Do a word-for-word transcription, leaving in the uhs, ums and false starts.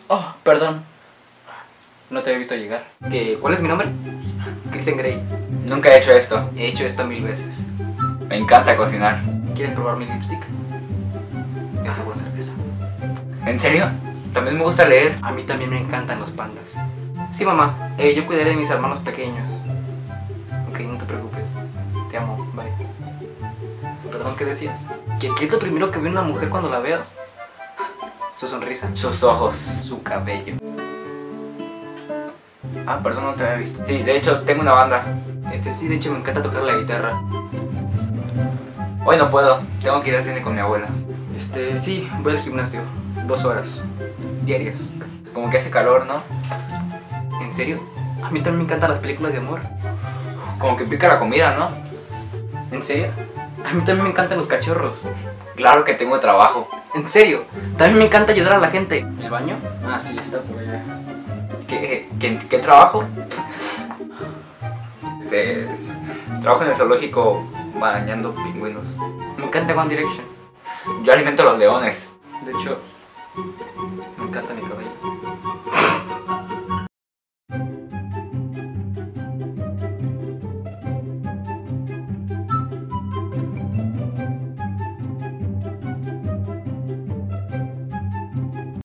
Oh, perdón. No te había visto llegar. ¿Qué? ¿Cuál es mi nombre? Christian Grey. Nunca he hecho esto. He hecho esto mil veces. Me encanta cocinar. ¿Quieren probar mi lipstick? Es sabor cerveza. ¿En serio? También me gusta leer. A mí también me encantan los pandas. Sí, mamá. Eh, yo cuidaré de mis hermanos pequeños. Ok, no te preocupes. Te amo. Bye. Perdón, ¿qué decías? ¿Qué, qué es lo primero que ve una mujer cuando la veo? Su sonrisa. Sus ojos. Su cabello. Ah, perdón, no te había visto. Sí, de hecho, tengo una banda. Este sí, de hecho me encanta tocar la guitarra. Hoy no puedo. Tengo que ir al cine con mi abuela. Este, sí, voy al gimnasio. Dos horas. Diarias. Como que hace calor, ¿no? ¿En serio? A mí también me encantan las películas de amor. Como que pica la comida, ¿no? ¿En serio? A mí también me encantan los cachorros. Claro que tengo trabajo. ¿En serio? También me encanta ayudar a la gente. ¿El baño? Ah, sí, está por allá. ¿Qué, qué, qué trabajo? Este, trabajo en el zoológico bañando pingüinos. Me encanta One Direction. Yo alimento a los leones. De hecho, me encanta mi cabello.